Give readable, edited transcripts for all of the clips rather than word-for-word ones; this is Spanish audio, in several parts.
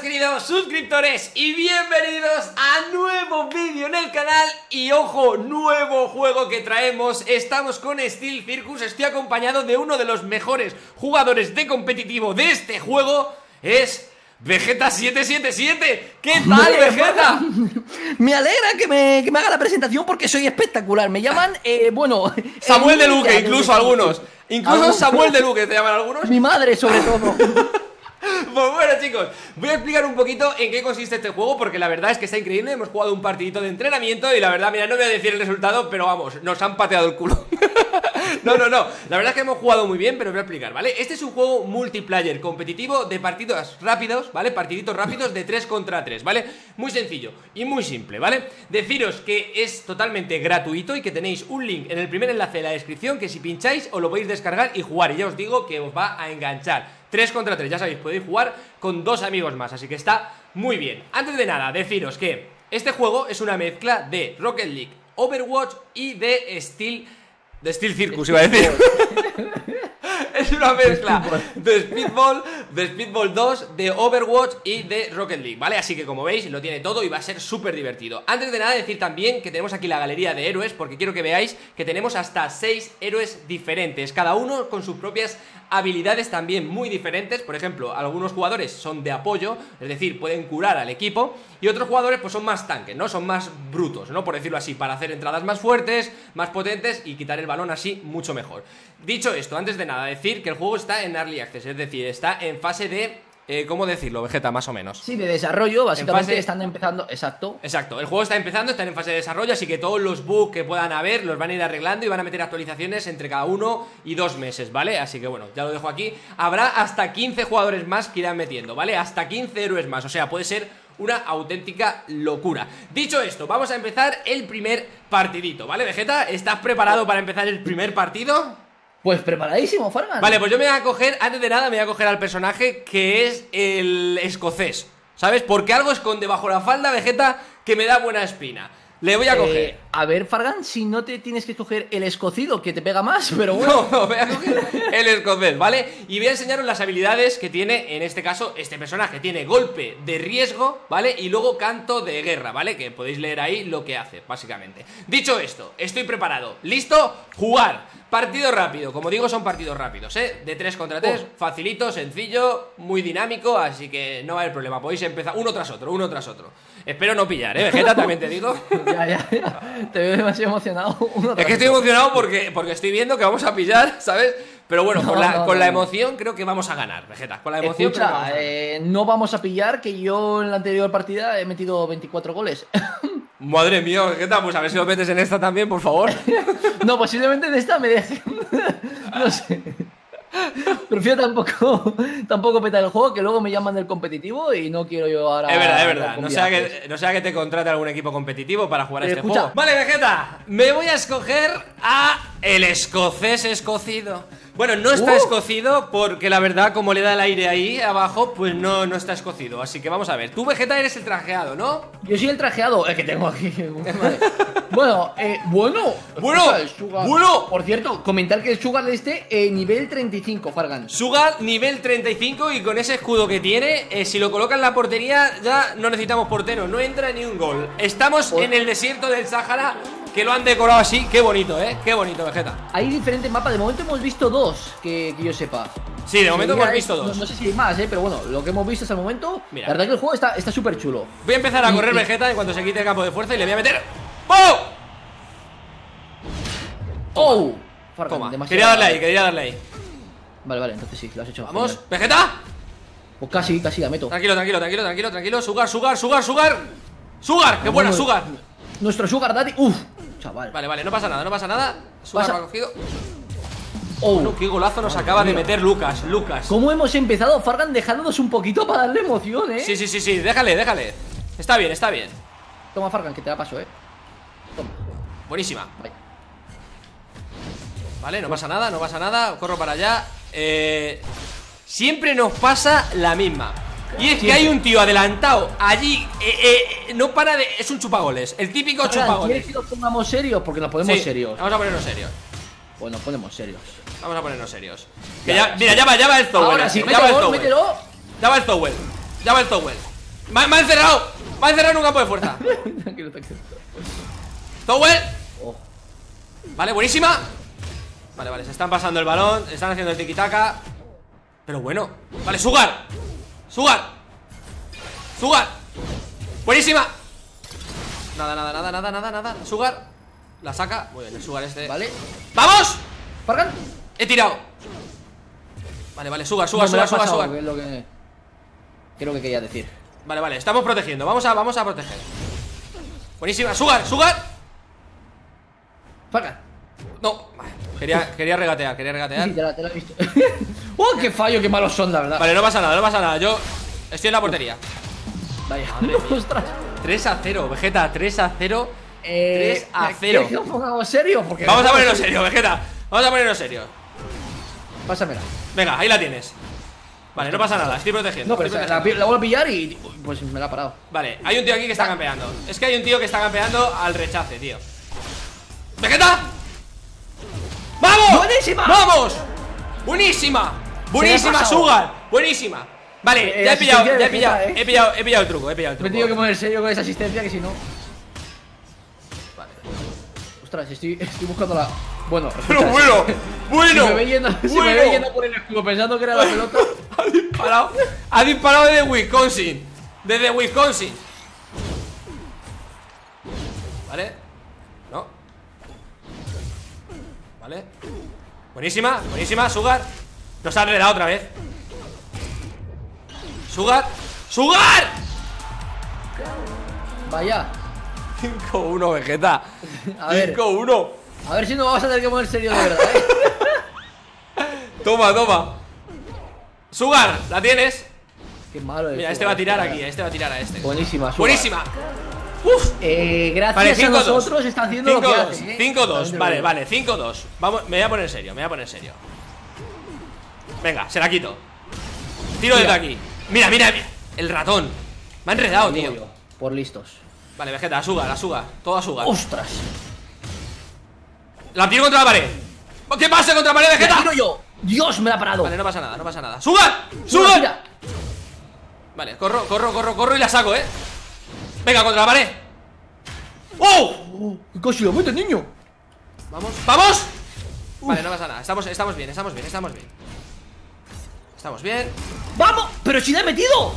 queridos suscriptores, y bienvenidos a nuevo vídeo en el canal. Y ojo, nuevo juego que traemos. Estamos con Steel Circus. Estoy acompañado de uno de los mejores jugadores de competitivo de este juego. Es Vegeta777. ¿Qué tal, Vegeta? Me alegra que me haga la presentación porque soy espectacular. Me llaman, bueno... Samuel de Luque, incluso algunos. Incluso Samuel de Luque te llaman algunos. Mi madre, sobre todo. Pues bueno, chicos, voy a explicar un poquito en qué consiste este juego, porque la verdad es que está increíble. Hemos jugado un partidito de entrenamiento y la verdad, mira, no voy a decir el resultado, pero vamos, nos han pateado el culo. No, la verdad es que hemos jugado muy bien, pero os voy a explicar, ¿vale? Este es un juego multiplayer competitivo de partidos rápidos, ¿vale? Partiditos rápidos de 3 contra 3, ¿vale? Muy sencillo y muy simple, ¿vale? Deciros que es totalmente gratuito y que tenéis un link en el primer enlace de la descripción, que si pincháis os lo podéis descargar y jugar, y ya os digo que os va a enganchar. 3 contra 3, ya sabéis, podéis jugar con 2 amigos más, así que está muy bien. Antes de nada, deciros que este juego es una mezcla de Rocket League, Overwatch y de Steel Circus, iba a decir. Es una mezcla de Speedball 2, de Overwatch y de Rocket League, ¿vale? Así que como veis, lo tiene todo y va a ser súper divertido. Antes de nada, decir también que tenemos aquí la galería de héroes, porque quiero que veáis que tenemos hasta 6 héroes diferentes, cada uno con sus propias habilidades también muy diferentes. Por ejemplo, algunos jugadores son de apoyo, es decir, pueden curar al equipo, y otros jugadores pues son más tanques, ¿no? Son más brutos, ¿no? Por decirlo así, para hacer entradas más fuertes, más potentes y quitar el balón así mucho mejor. Dicho esto, antes de nada, decir que el juego está en Early Access, es decir, está en fase de... ¿cómo decirlo, Vegeta, más o menos? Sí, de desarrollo, básicamente están empezando, exacto, el juego está empezando, están en fase de desarrollo, así que todos los bugs que puedan haber los van a ir arreglando y van a meter actualizaciones entre cada 1 y 2 meses, ¿vale? Así que bueno, ya lo dejo aquí. Habrá hasta 15 jugadores más que irán metiendo, ¿vale? Hasta 15 héroes más, o sea, puede ser una auténtica locura. Dicho esto, vamos a empezar el primer partidito, ¿vale, Vegeta? ¿Estás preparado para empezar el primer partido? Pues preparadísimo, Fargan. Vale, pues yo me voy a coger, antes de nada me voy a coger al personaje que es el escocés, ¿sabes? Porque algo esconde bajo la falda, Vegeta, que me da buena espina. Le voy a coger. A ver, Fargan, si no te tienes que coger el escocido, que te pega más, pero bueno. No, voy a coger el escocés, ¿vale? Y voy a enseñaros las habilidades que tiene, en este caso, este personaje. Tiene golpe de riesgo, ¿vale? Y luego canto de guerra, ¿vale? Que podéis leer ahí lo que hace, básicamente. Dicho esto, estoy preparado. ¿Listo? Jugar. Partido rápido, como digo, son partidos rápidos, ¿eh? De 3 contra 3, facilito, sencillo, muy dinámico, así que no va a haber problema. Podéis empezar uno tras otro, uno tras otro. Espero no pillar, ¿eh? Vegeta, también te digo. Ya. Te veo demasiado emocionado. Es que estoy emocionado porque estoy viendo que vamos a pillar, ¿sabes? Pero bueno, con la emoción creo que vamos a ganar, Vegeta. Con la emoción. Escucha, no vamos a pillar, que yo en la anterior partida he metido 24 goles. Madre mía, Vegeta, pues a ver si lo metes en esta también, por favor. No, posiblemente en esta me deje. No sé. Prefiero tampoco petar el juego, que luego me llaman del competitivo y no quiero yo ahora... Es verdad. No sea que te contrate algún equipo competitivo para jugar a este juego. Vale, Vegeta, me voy a escoger a el escocés escocido. Bueno, no está escocido porque la verdad, como le da el aire ahí abajo, pues no está escocido. Así que vamos a ver. Tú, Vegeta, eres el trajeado, ¿no? Yo soy el trajeado, el que tengo aquí. Bueno. Por cierto, comentar que el Sugar de este nivel 35, Fargan. Sugar nivel 35 y con ese escudo que tiene, si lo coloca en la portería ya no necesitamos portero, no entra ni un gol. Estamos en el desierto del Sáhara, que lo han decorado así. Qué bonito, qué bonito, Vegeta. Hay diferentes mapas, de momento hemos visto 2, que yo sepa. Sí, de momento hemos visto 2. No sé si hay más, pero bueno, lo que hemos visto hasta el momento. Mira, la verdad que el juego está súper chulo. Voy a empezar a correr, Vegeta, en cuanto se quite el campo de fuerza, y le voy a meter. ¡Oh! ¡Oh! Toma, quería darle ahí. Vale, entonces sí, lo has hecho. Vamos, genial. ¡Vegeta! Pues casi la meto. Tranquilo. Sugar, qué buena, Sugar. Nuestro Sugar Daddy. Chaval. Vale, no pasa nada. Sugar lo ha cogido. Bueno, qué golazo nos acaba de meter Lucas. ¿Cómo hemos empezado, Fargan, dejándonos un poquito para darle emoción, Sí, déjale. Está bien. Toma, Fargan, que te la paso, Toma. Buenísima. Vale, no pasa nada. Corro para allá. Siempre nos pasa la misma. Y es que hay un tío adelantado allí, no para de... Es un chupagoles, el típico chupagoles. ¿Quieres que nos pongamos serios? Porque nos ponemos serios. Vamos a ponernos serios. Pues nos ponemos serios. Vamos a ponernos serios. Que ya, mira, ya va el Zowell. Ahora sí, mételo. Ya va el Zowell. Me ha encerrado. Me ha encerrado en un campo de fuerza. Tranquilo, tranquilo. Towel. Oh. Vale, buenísima. Vale, vale, se están pasando el balón. Están haciendo el tiki-taka. Pero bueno. Vale, Sugar. Sugar. Sugar. Buenísima. Nada, nada, nada, nada, nada, nada. Sugar. La saca. Muy bien, el Sugar este. Vale. ¡Vamos! Fargan. He tirado. Vale, vale, Sugar, Sugar, No, me la Sugar, ha Sugar, pasado, Sugar. que es lo que creo que quería decir. Vale, vale, estamos protegiendo. Vamos a proteger. Buenísima. Sugar, Sugar. Fargan. No. Quería regatear, quería regatear. Sí, te la he visto. ¡Oh, qué fallo! ¡Qué malos son, la verdad! Vale, no pasa nada, no pasa nada. Yo estoy en la portería. Vaya. Madre mía. ¡Ostras! 3-0, Vegeta, 3-0. 3-0. ¿Quieres que nos pongamos serio? Porque Vamos a ponernos serio, Vegeta. Vamos a ponernos serio. Pásamela. Venga, ahí la tienes. Vale, no pasa nada, estoy protegiendo. No, pero estoy la protegiendo. vuelvo a pillar y pues me la ha parado. Vale, hay un tío aquí que está campeando. Es que hay un tío que está campeando al rechace, tío. ¡Vegeta! ¡Vamos! ¡Buenísima! ¡Vamos! ¡Buenísima! ¡Buenísima, pasado. Sugar! ¡Buenísima! Vale, ya he asistencia pillado, de ya he pillado, Vegeta, he pillado el truco, he pillado el Me he truco. tenido que poner serio con esa asistencia, que si no. Vale. Ostras, estoy buscando la. Bueno, Pero escucha, bueno, bueno, Si me ve yendo, si me ve yendo por el escudo pensando que era la pelota. ha disparado desde Wisconsin. Desde Wisconsin. Vale. No. Vale. Buenísima, buenísima, Sugar. Nos ha enredado otra vez. Sugar. ¡Sugar! Vaya. 5-1, Vegeta. A ver. 5-1. A ver si nos vamos a tener que poner serio de verdad, Toma, toma. Sugar, la tienes. Qué malo es. Mira, este va a tirar aquí, este va a tirar a este. Buenísima, Sugar. Buenísima. Uf. Gracias Vale, a 5-2. nosotros está haciendo lo que 5-2, hace, 5-2, vale, vale, 5-2. Vamos, me voy a poner serio, me voy a poner serio. Venga, se la quito. Tiro desde aquí. Mira, mira, mira. El ratón. Me ha enredado, tío. Por listos. Vale, Vegeta, a Sugar, todo a Sugar. ¡Ostras! La tiro contra la pared. ¿Qué pasa contra la pared, ¡La Vegeta? tiro yo! ¡Dios, me la ha parado! Vale, no pasa nada, no pasa nada. ¡Sugar! Sugar, ¡Sugar! mira. Vale, corro y la saco, Venga, contra la pared. ¡Oh! ¡Qué casi lo mete, niño! ¡Vamos! ¡Vamos! Vale, no pasa nada, estamos bien, estamos bien. Estamos bien. ¡Vamos! ¡Pero si la he metido!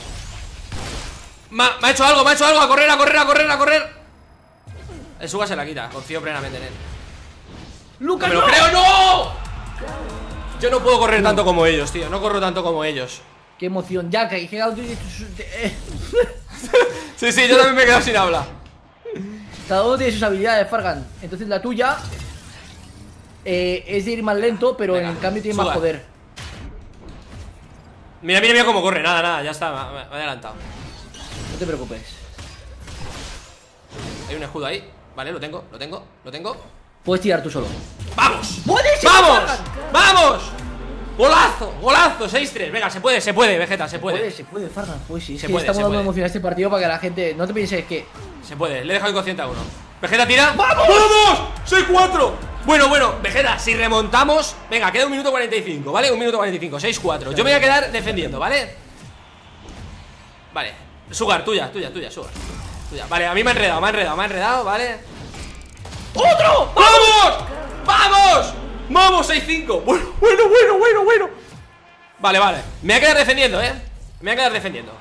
Me ha hecho algo, a correr. El Sugar se la quita, confío plenamente en él. ¡Lucas, ¡No me lo creo, no! Yo no puedo correr tanto como ellos, tío. No corro tanto como ellos. ¡Qué emoción! Ya, que he quedado. Sí, yo también me he quedado sin habla. Cada uno tiene sus habilidades, Fargan. Entonces la tuya es de ir más lento, pero Venga, en cambio tiene Sugar. más poder. Mira cómo corre. Nada, ya está, me he adelantado. No te preocupes. Hay un escudo ahí. Vale, lo tengo. Puedes tirar tú solo. ¡Vamos! ¡Buenísimo, ¡Vamos! Fargan! ¡Vamos! ¡Golazo! 6-3. Venga, se puede, Vegeta, se puede. Se puede, Fargan. Pues sí, es Se que puede, estamos se dando puede. emoción a este partido para que la gente. No te pienses que. Se puede, le he dejado inconsciente a uno. Vegeta tira. ¡Vamos! ¡Vamos! ¡6-4! Bueno, Vegeta, si remontamos. Venga, queda 1 minuto 45, ¿vale? 1 minuto 45, 6-4. Yo me voy a quedar defendiendo, ¿vale? Vale. Sugar, tuya, Sugar. Tuya. Vale, a mí me ha enredado, ¿vale? ¡Otro! ¡Vamos! ¡Vamos! 6-5. Bueno. Vale. Me voy a quedar defendiendo, Me voy a quedar defendiendo.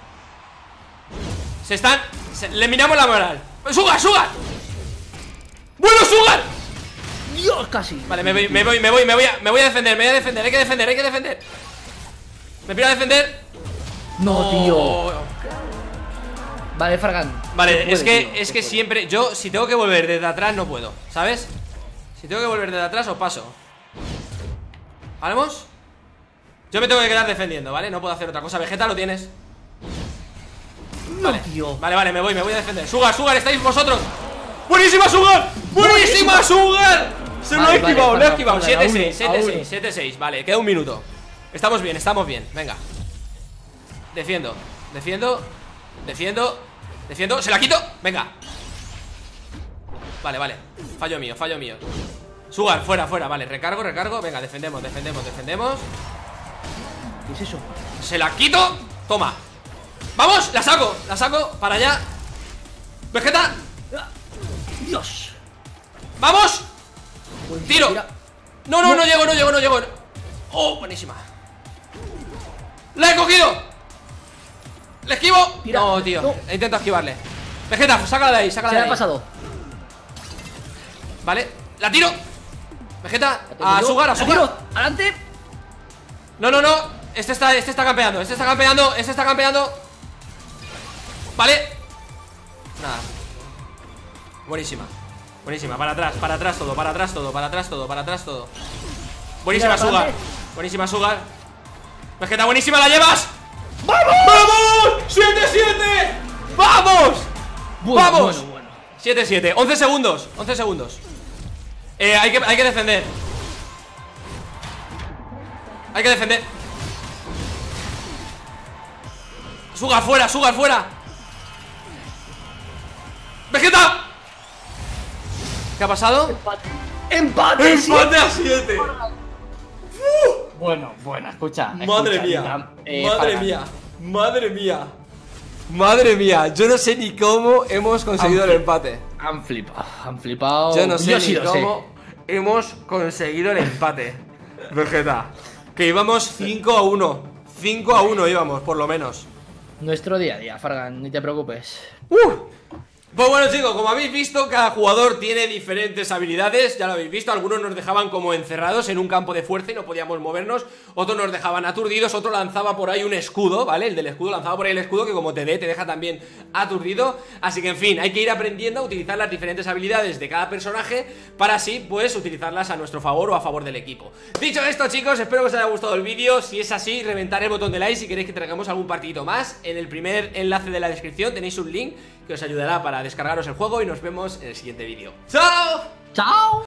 Le minamos la moral. ¡Sugar! ¡Bueno, Sugar! ¡Dios, casi! Vale, me voy a defender, hay que defender. Me pido a defender. No, tío. Oh. Vale, Fargan. Vale, Se puede, tío, es se que puede. siempre, yo si tengo que volver desde atrás no puedo, ¿sabes? Si tengo que volver desde atrás os paso. ¿Vamos? Yo me tengo que quedar defendiendo, ¿vale? No puedo hacer otra cosa. Vegeta, lo tienes. No, Vale, tío. vale, me voy a defender. Sugar, estáis vosotros. ¡Buenísima, Sugar! ¡Buenísima, Sugar! Se lo he Vale, esquivado, vale, lo he esquivado. vale, a 7-6, uno. 7-6. Vale, queda 1 minuto. Estamos bien, venga. Defiendo. Se la quito, venga. Vale, fallo mío. Sugar, fuera, vale, recargo. Venga, defendemos. ¿Qué es eso? Se la quito, toma. ¡Vamos! La saco, para allá. Vegeta. Dios. ¡Vamos! Pues Tiro. mira. No llego. Oh, buenísima. ¡La he cogido! ¡Le esquivo! Tira. No, tío, No. intento esquivarle. Vegeta, sácala de ahí, sácala Se de le ahí. ha pasado. Vale, la tiro. Vegeta, La tengo a yo. Sugar, a La Sugar. tiro. Adelante. No. Este está campeando, este está campeando. Vale. Nada. Buenísima. Para atrás todo. Buenísima, Mira, para Sugar. adelante. Buenísima, Sugar. Vegeta, buenísima, la llevas. ¡Vamos! ¡7-7! ¡Vamos! Bueno, ¡Vamos! bueno. 7-7, 11 segundos. Hay que defender. Sugar fuera. ¡Vegeta! ¿Qué ha pasado? Empate. ¡Empate a 7! Bueno, escucha. Madre escucha, mía. Fargan, Madre mía, yo no sé ni cómo hemos conseguido el empate. Han flipado. Yo no sé sí ni lo sé. cómo hemos conseguido el empate. Vegeta. Que íbamos 5-1. 5-1 íbamos, por lo menos. Nuestro día a día, Fargan, ni te preocupes. Pues bueno, chicos, como habéis visto, cada jugador tiene diferentes habilidades. Ya lo habéis visto, algunos nos dejaban como encerrados en un campo de fuerza y no podíamos movernos. Otros nos dejaban aturdidos, otro lanzaba por ahí un escudo, ¿vale? El del escudo lanzaba por ahí el escudo, que como te deja también aturdido. Así que, en fin, hay que ir aprendiendo a utilizar las diferentes habilidades de cada personaje para así, pues, utilizarlas a nuestro favor o a favor del equipo. Dicho esto, chicos, espero que os haya gustado el vídeo. Si es así, reventar el botón de like si queréis que traigamos algún partidito más. En el primer enlace de la descripción tenéis un link que os ayudará para descargaros el juego y nos vemos en el siguiente vídeo. ¡Chao! ¡Chao!